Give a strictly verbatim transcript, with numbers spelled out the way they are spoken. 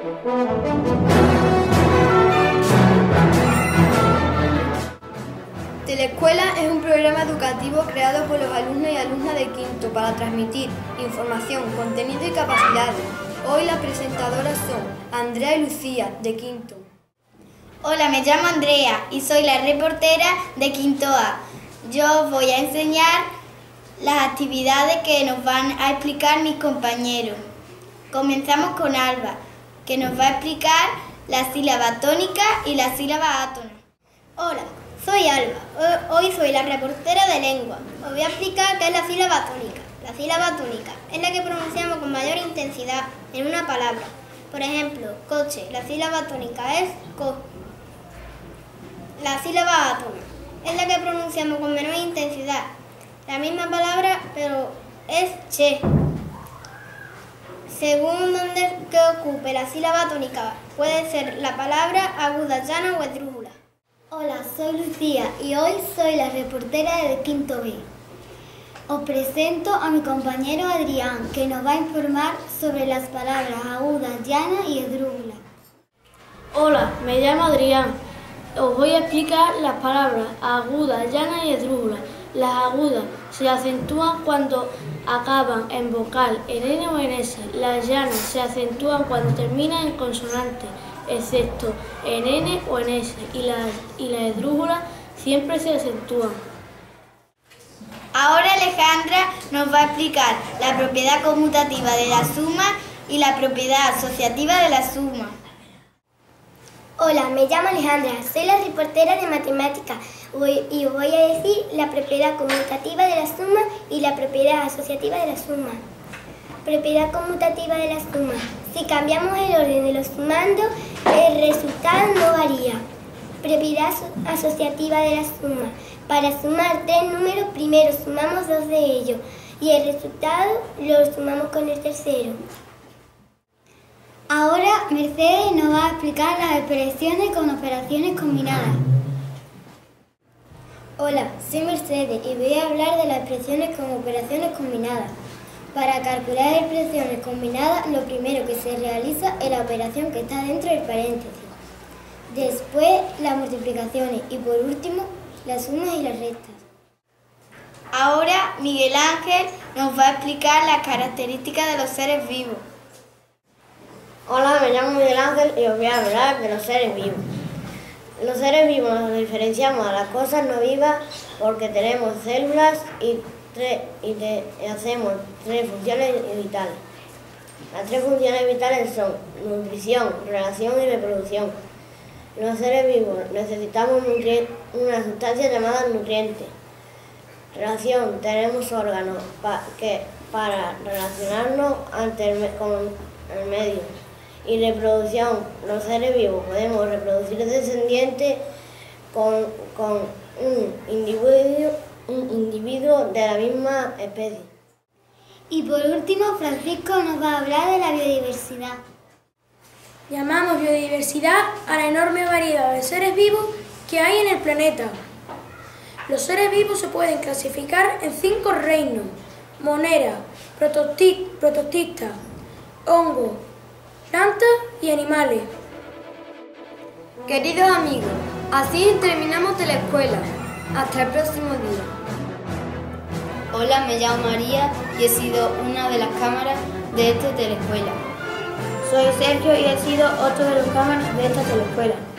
Teleescuela es un programa educativo creado por los alumnos y alumnas de quinto para transmitir información, contenido y capacidades. Hoy las presentadoras son Andrea y Lucía, de quinto. Hola, me llamo Andrea y soy la reportera de quinto A. Yo os voy a enseñar las actividades que nos van a explicar mis compañeros. Comenzamos con Alba, que nos va a explicar la sílaba tónica y la sílaba átona. Hola, soy Alba. Hoy soy la reportera de lengua. Os voy a explicar qué es la sílaba tónica. La sílaba tónica es la que pronunciamos con mayor intensidad en una palabra. Por ejemplo, coche. La sílaba tónica es co. La sílaba átona es la que pronunciamos con menor intensidad. La misma palabra, pero es che. Según donde que ocupe la sílaba tónica, puede ser la palabra aguda, llana o esdrújula. Hola, soy Lucía y hoy soy la reportera de quinto B. Os presento a mi compañero Adrián, que nos va a informar sobre las palabras agudas, llanas y esdrújulas. Hola, me llamo Adrián. Os voy a explicar las palabras agudas, llanas y esdrújulas. Las agudas se acentúan cuando acaban en vocal, en N o en S. Las llanas se acentúan cuando terminan en consonante, excepto en N o en S. Y las, y las esdrújulas siempre se acentúan. Ahora Alejandra nos va a explicar la propiedad conmutativa de la suma y la propiedad asociativa de la suma. Hola, me llamo Alejandra, soy la reportera de matemáticas y os voy a decir la propiedad conmutativa de la suma y la propiedad asociativa de la suma. Propiedad conmutativa de la suma. Si cambiamos el orden de los sumandos, el resultado no varía. Propiedad asociativa de la suma. Para sumar tres números, primero sumamos dos de ellos y el resultado lo sumamos con el tercero. Ahora Mercedes nos va a explicar las expresiones con operaciones combinadas. Hola, soy Mercedes y voy a hablar de las expresiones con operaciones combinadas. Para calcular expresiones combinadas, lo primero que se realiza es la operación que está dentro del paréntesis. Después, las multiplicaciones y por último, las sumas y las restas. Ahora Miguel Ángel nos va a explicar las características de los seres vivos. Hola, me llamo Miguel Ángel y os voy a hablar de los seres vivos. Los seres vivos nos diferenciamos a las cosas no vivas porque tenemos células y, tre y, te y hacemos tres funciones vitales. Las tres funciones vitales son nutrición, relación y reproducción. Los seres vivos necesitamos una sustancia llamada nutriente. Relación, tenemos órganos pa que, para relacionarnos ante el con el medio. Y reproducción, los seres vivos podemos reproducir descendientes con, con un, individuo, un individuo de la misma especie. Y por último, Francisco nos va a hablar de la biodiversidad. Llamamos biodiversidad a la enorme variedad de seres vivos que hay en el planeta. Los seres vivos se pueden clasificar en cinco reinos: monera, prototista, hongo, plantas y animales. Queridos amigos, así terminamos Teleescuela. Hasta el próximo día. Hola, me llamo María y he sido una de las cámaras de esta Teleescuela. Soy Sergio y he sido otro de los cámaras de esta Teleescuela.